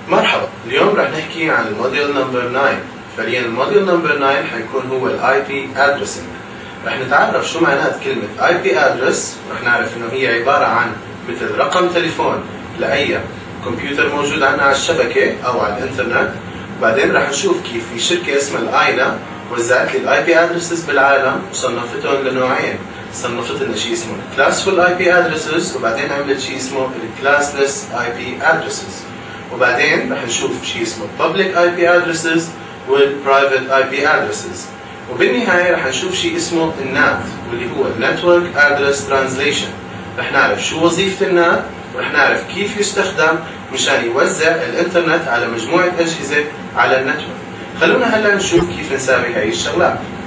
مرحبا، اليوم رح نحكي عن الموديول نمبر 9. فعليا الموديول نمبر 9 حيكون هو الاي بي ادرسنج. رح نتعرف شو معنات كلمة اي بي ادرس، رح نعرف انه هي عبارة عن مثل رقم تليفون لأي كمبيوتر موجود عنا على الشبكة او على الانترنت. وبعدين رح نشوف كيف في شركة اسمها الاينا وزعت لي الاي بي ادرسز بالعالم وصنفتهم لنوعين. صنفت لنا شيء اسمه classful IP addresses، وبعدين عملت شيء اسمه classless IP addresses، وبعدين رح نشوف شيء اسمه public IP addresses وال private IP addresses، وبالنهاية رح نشوف شيء اسمه النات واللي هو network address translation. رح نعرف شو وظيفة النات ورح نعرف كيف يستخدم مشان يوزع الانترنت على مجموعة أجهزة على النتورك. خلونا هلا نشوف كيف نساوي هاي الشغلات.